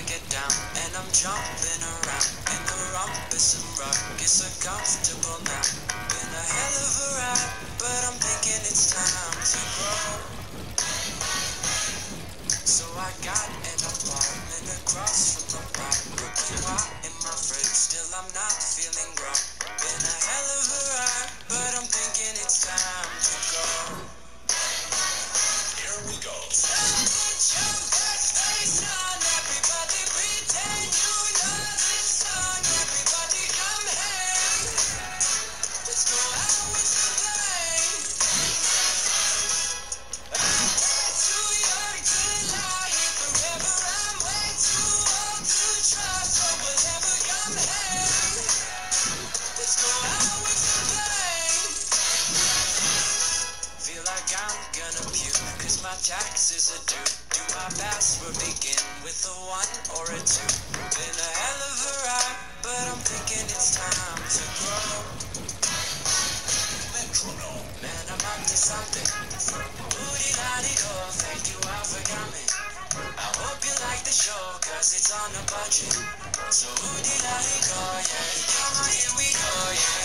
get down and I'm jumping around in the rumpus and ruckus, so comfortable now. Been a hell of a ride, but I'm thinking it's time to grow. So I got an apartment across from the bar. Cooking hot in my fridge, still I'm not feeling grown. Been a hell of a ride, but I'm thinking it's time to go. Here we go. So put your best face on, everybody pretend you know this song. Everybody come hang. Let's go out with the bang. I'm way too young to lie here forever. I'm way too old to try, so whatever, come hang. Let's go out with the bang. Feel like I'm gonna puke, cause my taxes are due. Do my password begin with a 1 or a 2? Been a hell of a ride, but I'm thinking it's time to grow. Metronome. Man, I'm up to something. Ooh-dee-la-dee-do, thank you all for coming. I hope you like the show, cause it's on a budget. So ooh-dee-la-dee-do, yeah. Come on, here we go, yeah.